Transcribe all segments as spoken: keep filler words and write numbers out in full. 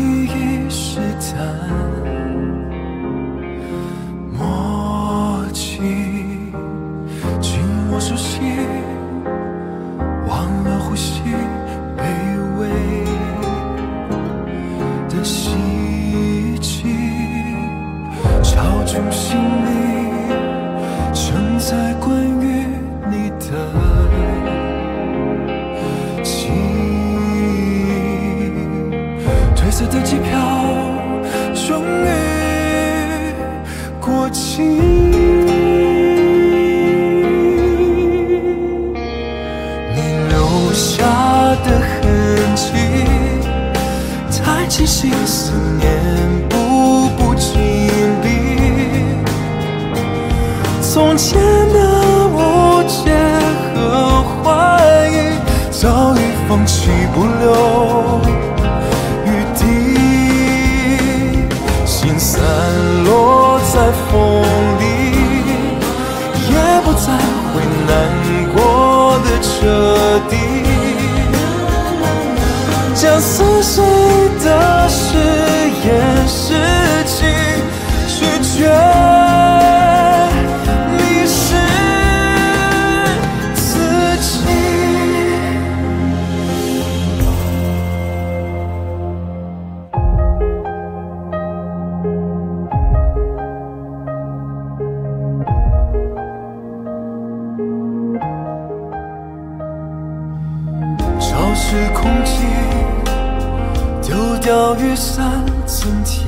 依依试探，默契紧握手心，忘了呼吸，卑微的希冀，敲中心里，承载关于你的记忆。褪色的机票终于过期，你留下的痕迹太清晰，思念步步紧逼。从前的误解和怀疑早已放弃，不留余地，心散落在风里，也不再会难过的彻底，将撕碎的誓言拾起，拒绝迷失自己。潮湿空气，丢掉雨伞增添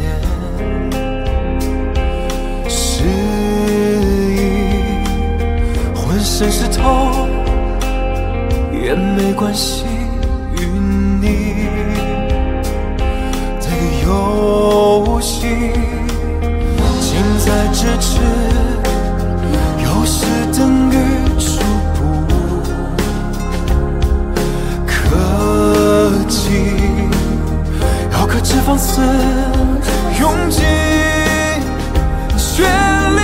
诗意，浑身湿透也没关系，与你的游戏近在咫尺，有时等于初步科技，要克制放肆，用尽全力，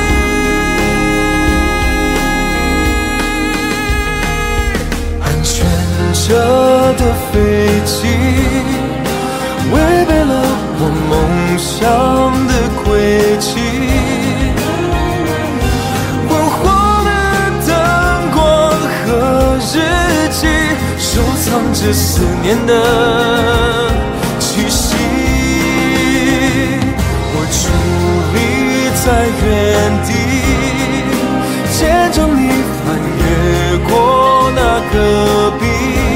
安全着的飞机，违背了我梦想的轨迹，昏黄的灯光和日记，收藏着思念的气息。我伫立在原地，见证你翻越过那戈壁，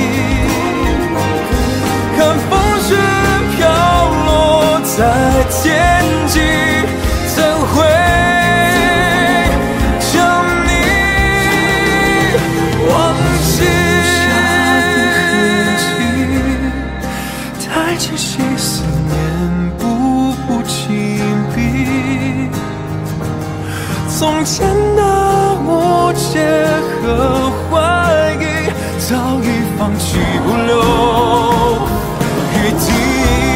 看风雪飘落在天际，怎会将你忘记？太清晰，思念步步紧逼，从前的误解和怀疑早已放弃，不留余地。